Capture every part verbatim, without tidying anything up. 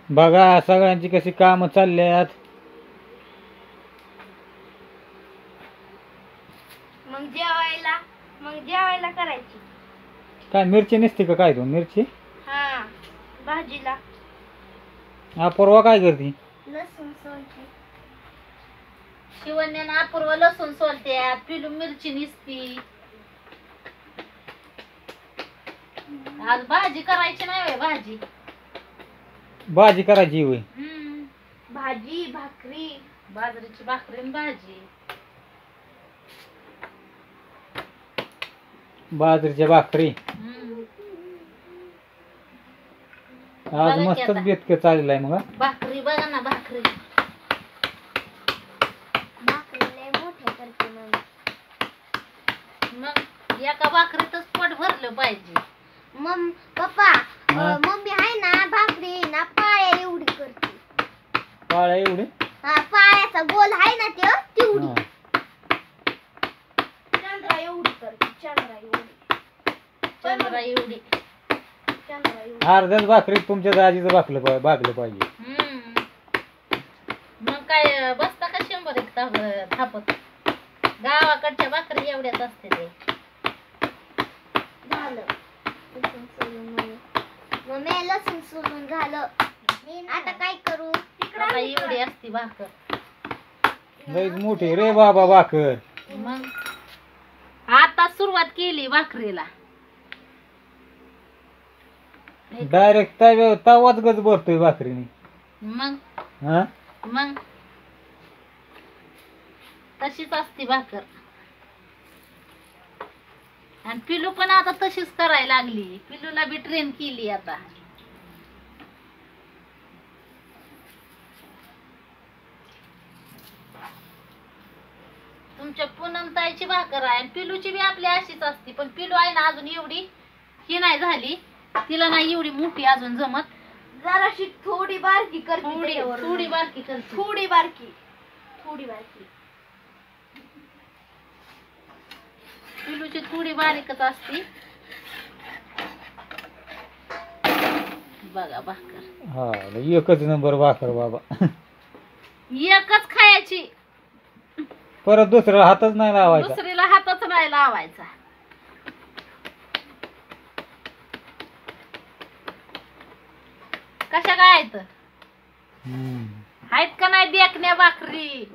बघा सगळ्यांची कशी कामं चालल्यात. मग जेवायला मग जेवायला करायची. काय मिरची नसते का काय तू मिरची? हा भाजीला अपूर्वा काय करते? लसूण सोलते. शिवण्यानं अपूर्व लसूण सोलत्यात, पिलू मिरची निसती. आज भाजी करायची नाही व्हय भाजी? भाजी करायची होय. हम्म भाजी भाकरी बाजरीची भाकरी आणि भाजी. बाजरीच्या भाकरी हम्म आज बघा की मस्तच आता. बेतक चाललेलं आहे मग. भाकरी बघा ना भाकरी. भाकरी लय मोठे करते मग. मग एका भाकरीतच पोट भरलं पाहिजे. मम पप्पा हा. अं, मम्मी आहे ना भाकरी ना पाया एवढी करते. पाळ्या एवढे हा पायाचा गोल आहे ना ते तेवढी. हा. चंद्रा एवढी करते. चंद्रा एवढी चंद्रा एवढी. चंद्रा एवढी. अर्ध्याच भाकरीत तुमच्या दाजीचं भाकलं पाहिजे भागलं पाहिजे. हम्म मग काय बसता का शंभर एक ताप थापत? गावाकडच्या भाकरी एवढ्याच असते ते. झालं लसूण सोलून मग. मम्मी लसूण सोलून झालं. आता काय करू? आता एवढी असती भाकर. लईच मोठी रे बाबा भाकर. मग आता सुरुवात केली भाकरीला. डायरेक्ट तव्या तवाच गच भरतोय भाकरीने. मग हा मग तशीच असती भाकर. आणि पिलू पण आता तशीच करायला लागली. पिलूला बी ट्रेन केली आता. तुमच्या पूनमताईची भाकर आहे आणि पिलूची बी आपली अशीच असती. पण पिलू आहे ना अजून एवढी ही नाही झाली. तिला नाही एवढी मोठी अजून जमत. जराशी थोडी बारकी करते. थोडी त्याच्यावरून. थोडी बारकी करते. थोडी बारकी थोडी बारकी. पिलूची थोडी बारीकच असती. बघा भाकर हा एकच नंबर भाकर बाबा. एकच खायची. परत दुसऱ्याला हातच नाही लावायचा. दुसरीला हातच नाही लावायचा. कशा काय आहेत हम्म. आहेत का नाही देखण्या भाकरी?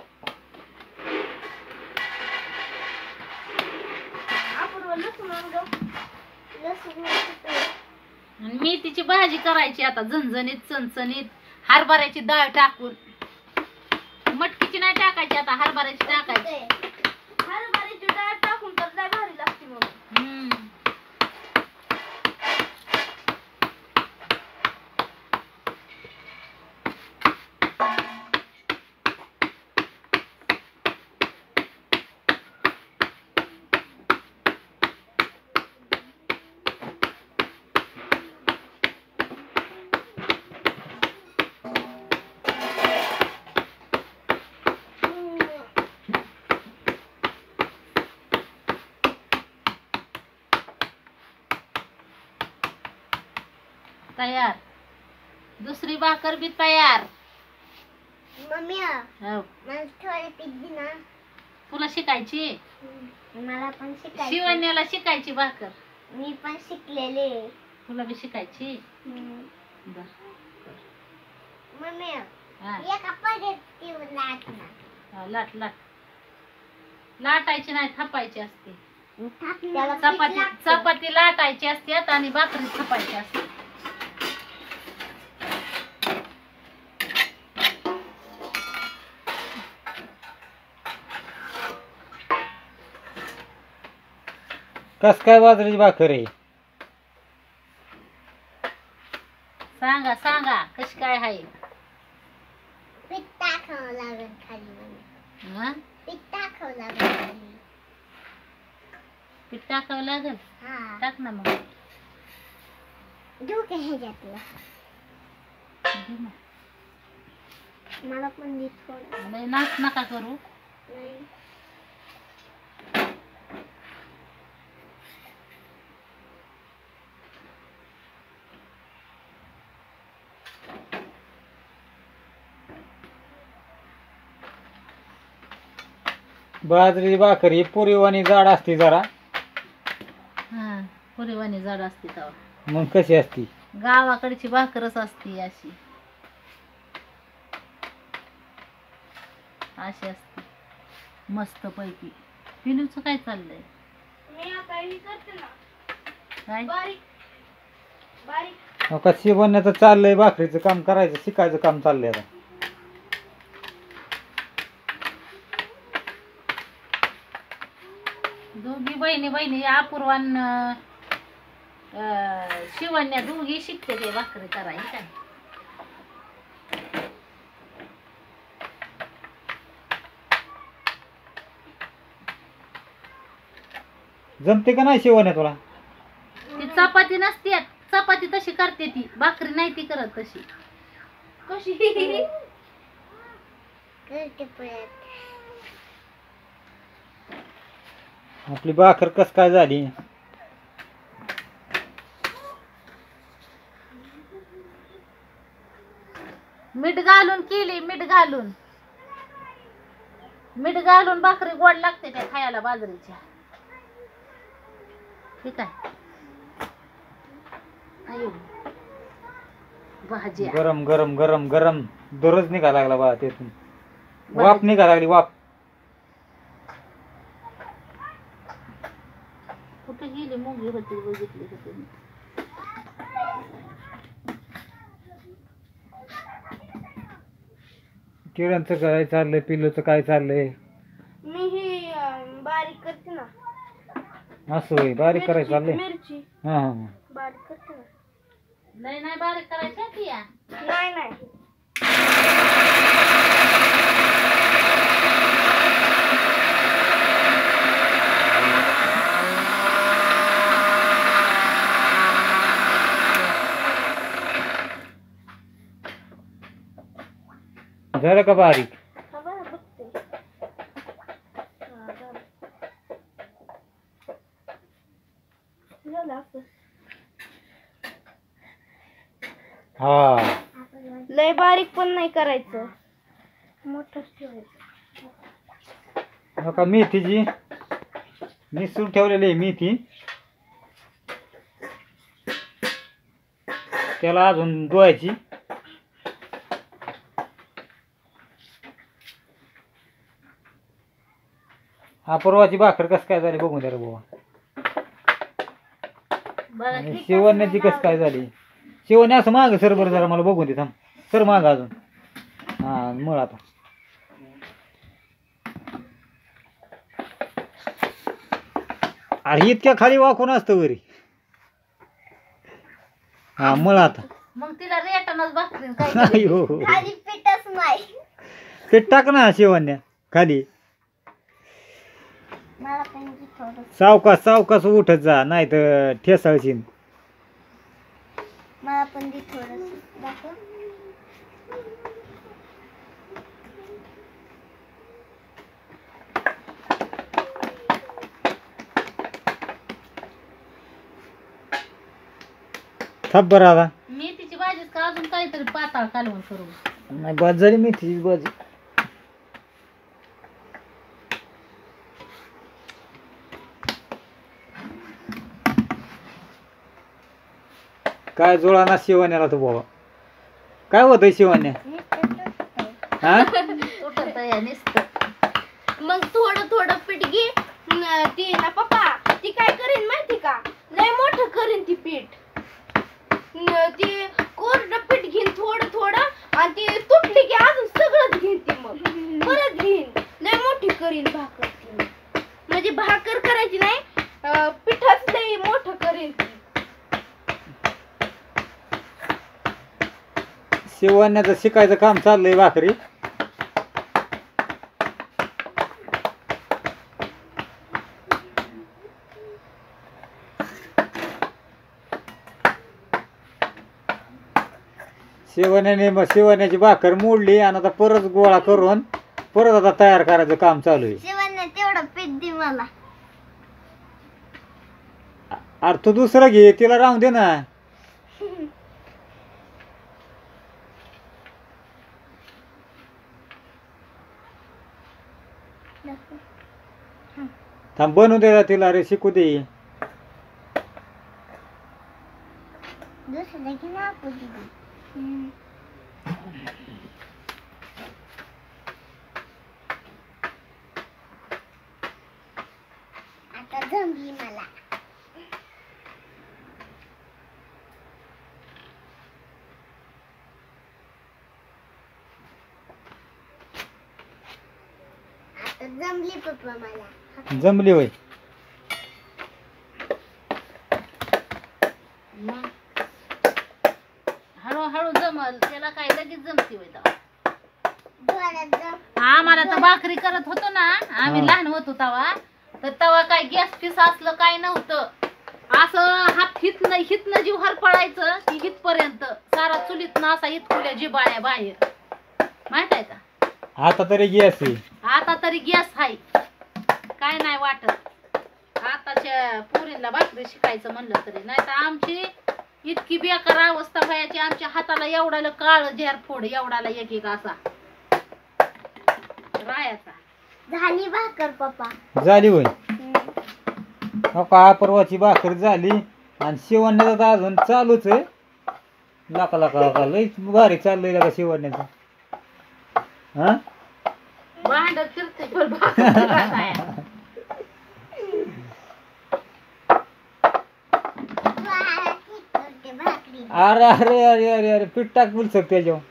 आपण लसूण आणलं. लसूण आणलं. आणि मेथीची भाजी करायची आता झणझणीत चणचणीत. हरभऱ्याची डाळ टाकून. मटकीची नाही टाकायची आता हरभऱ्याची टाकायची. हरभऱ्याची डाळ टाकून तर लय भारी लागते मग. हम्म तयार. दुसरी भाकर बी तयार. मम्मी हो. मला थोडी पिझ्झी ना. तुला शिकायची? मला पण शिकायची. शिवण्याला शिकायची भाकर. मी पण शिकलेले. तुला बी शिकायची? हम्म. बर. मम्मी हा. एका पद्धतीवर लाट ना. हा, लाट लाट लाटायची नाही थापायची असते. त्याला पीठ चपाती लागतं. चपाती लाटायची असते आणि भाकरी थापायची असते. कस काय बाजरीची भाकर आहे? सांगा सांगा कशी काय आहे? पीठ टाकावं लागेल खाली मम्मी. हा? पीठ टाकावं लागेल खाली. पीठ टाकावं लागेल. हा. टाक ना मग. देऊ का ह्याच्यातलं? घे ना. मला पण दे थोडं. लय नाच नका करू. नाही. बाजरी भाकर ही पुरीवाणी जाड असते जरा. हा पुरीवाणी जाड असते तेव्हा. मग कशी असती? गावाकडची भाकरच असते अशी अशी असते मस्त पैकी. पिलूचं काय चाललंय? मी आता हे करते ना काय बारीक बारीक. का शिवण्याचं चाललंय, भाकरीचं काम करायचं शिकायचं काम चाललंय आता. दोघी बहिणी बहिणी अपूर्वान अं, शिवण्या दोघी शिकते ते भाकरी करायची काय. जमते का नाही शिवण्या तुला? ती चपाती नसते, चपाती तशी करते ती, भाकरी नाही ती करत तशी. कशी करते परत. आपली भाकर कस काय झाली? मीठ घालून केली, मीठ घालून मीठ घालून भाकरी गोड लागते त्या खायला बाजरीच्या. ठीक आहे. अयो भाजी गरम गरम गरम गरम दररोज निघा लागला बा त्यातून. वाफ निघा लागली वाफ. कुठे गेली मुंगी होती बघितली होती मी. किरांचं काय चाललंय, पिल्लूचं काय चाललंय? मी ही अं, बारीक करते ना. असं होय, बारीक करायचं चाललंय. मिरची हा हा बारीक करते ना. लय नाही बारीक करायची ती या. नाही नाही झालं का बारीक? हा बरं बघते. हा झालं. झालं असं. हा लय बारीक पण नाही करायचं, मोठंच ठेवायचं. नका मेथीची निसून ठेवलेली आहे मेथी, त्याला अजून धुवायची. अपूर्वाची भाकर कस काय झाली बघून द्या रे बुवा. बघा आणि ठीक शिवण्याची कस काय झाली? शिवण्या असं माग सर बरं जरा मला बघून दे थांब. सर माग अजून. हा मळ आता. अरे इतक्या खाली वाकून असतं वरी. हा मळ आता. मग तिला रेटनच भाकरीन काय नाही हो हो. खाली पीठच नाही. पीठ टाक ना शिवण्या खाली. मला पण दे थोडं. सावकाश सावकाश उठत जा, नाही तर ठेसाळशीन. मला पण दे थोडं दाखव. थाप बरं आता. मेथीची भाजीच का अजून काहीतरी पाताळ कालवण करू. नाही बाद झाली मेथीची भाजी. काय जुळाना शिवण्याला तो बाबा. काय होतंय शिवण्या? हा तुटत या नुसतं. मग थोडं थोडं पीठ घे. न- ती ना पप्पा ती काय करीन माहिती का, लय मोठं करीन ती पीठ. न- ती कोरडं पीठ घेईन थोडं थोडं आणि ती तुटली की अजून सगळंच घेईन ती, मग परत घेईन लय मोठी करीन भाकर ती. म्हणजे भाकर करायची नाही, अं, पिठच लय मोठं करीन ती. शिवण्याचं शिकायचं काम चाललंय भाकरी. शिवण्याने मग शिवण्याची भाकर मोडली आणि आता परत गोळा करून परत आता तयार करायचं काम चालू आहे. शिवण्या तेवढं पीठ दे मला. अरे तू दुसरं घे, तिला राहून दे ना. थांब बनवू दे तिला, अरे शिकू दे. दुसरं घे ना आपण दिदी. हम्म. आता जमली मला. आता जमली पप्पा मला. जमली होय. मग हळूहळू जमल त्याला काय लगेच जमती होय तेव्हा. जोरात जम. आम्हाला तर भाकरी करत होतो ना आम्ही हा. लहान होतो तेव्हा, तर तेव्हा काय गॅस पीस असलं काय नव्हतं. असं हात हितनं हितनं जीव हरपळायचं की हितपर्यंत सारा चुलीत ना असा हितकुल्या जिबाळ्या बाहेर, माहित आहे का. आता तरी गॅस आहे. आता तरी गॅस आहे, काय नाही वाटत. आताच्या पोरींना भाकरी शिकायचं म्हणलं तरी नाही तर आमची इतकी बेकार अवस्था व्हायची. आमच्या हाताला एवढाला काळ झेर फोड, एवढाला एक एक असा रायाचा. झाली भाकर पप्पा. झाली होय. हो का, परवाची भाकर झाली आणि शिवण्याचं तर अजून चालूच आहे. लाका लाका लाका लई भारी चाललंय लागा शिवण्याचं. हा भांडत फिरते पण भाकर राया. भाकरी. अरे अरे अरे अरे अरे पीठ टाक बोल सक त्याच्यावर.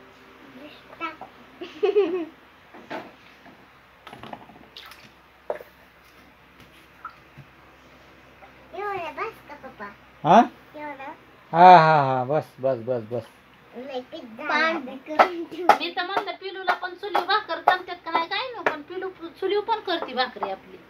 एवढं बस का पप्पा. हा एवढं हा हा हा बस बस बस बस. पांढरे करून ठेव. मी तर म्हणलं पिलूला पण चुली भाकर करतात का नाही काय ना, पण पिलू चुली पण करते भाकरी आपली.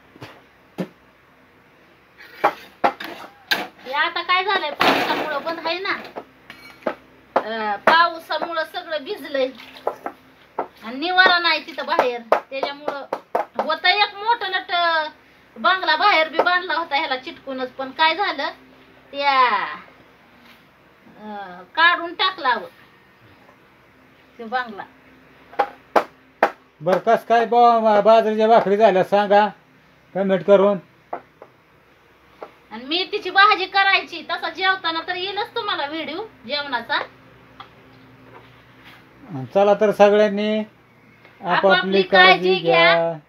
हे आता काय झालंय, पावसामुळं बंद आहे ना. अं, पावसामुळं सगळं भिजलंय आणि निवारा नाही तिथं बाहेर. त्याच्यामुळं होत एक मोठं नट बांगला बाहेर बी बांधला होता ह्याला चिटकूनच, पण काय झालं त्या अं, काढून टाकला व ते बांगला. बर कस काय बा बाजरीच्या भाकरी झाल्या सांगा कमेंट करून. आणि मी तिची भाजी करायची तसा जेवताना तर येईलच तुम्हाला व्हिडिओ जेवणाचा. चला तर सगळ्यांनी आपापली काळजी घ्या.